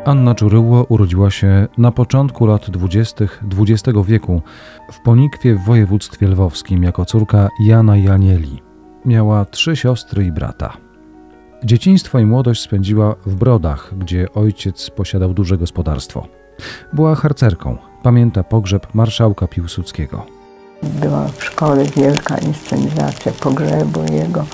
Anna Czuryło urodziła się na początku lat 20. XX wieku w Ponikwie w województwie lwowskim jako córka Jana i Anieli. Miała 3 siostry i brata. Dzieciństwo i młodość spędziła w Brodach, gdzie ojciec posiadał duże gospodarstwo. Była harcerką. Pamięta pogrzeb marszałka Piłsudskiego. Była w szkole wielka inscenizacja pogrzebu jego.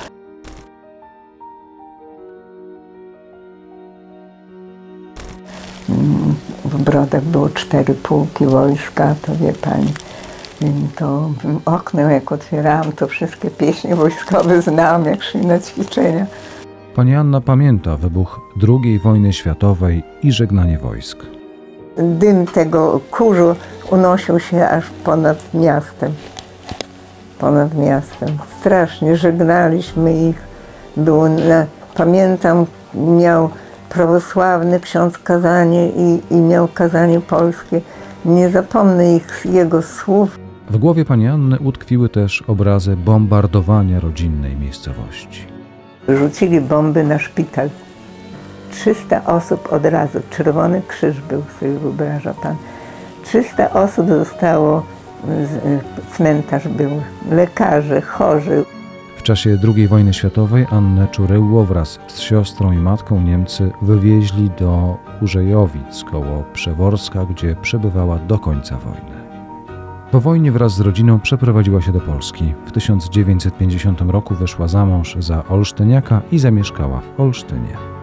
W Brodach było 4 pułki wojska, to wie pani. To okno jak otwierałam, to wszystkie pieśni wojskowe znałam, jak szli na ćwiczenia. Pani Anna pamięta wybuch II wojny światowej i żegnanie wojsk. Dym tego kurzu unosił się aż ponad miastem. Ponad miastem. Strasznie żegnaliśmy ich. Pamiętam, miał prawosławny ksiądz kazanie i miał kazanie polskie. Nie zapomnę jego słów. W głowie pani Anny utkwiły też obrazy bombardowania rodzinnej miejscowości. Rzucili bomby na szpital. 300 osób od razu. Czerwony Krzyż był, sobie wyobraża pan. 300 osób zostało, cmentarz był, lekarze, chorzy. W czasie II wojny światowej Annę Czuryło wraz z siostrą i matką Niemcy wywieźli do Użejowic koło Przeworska, gdzie przebywała do końca wojny. Po wojnie wraz z rodziną przeprowadziła się do Polski. W 1950 roku wyszła za mąż za Olsztyniaka i zamieszkała w Olsztynie.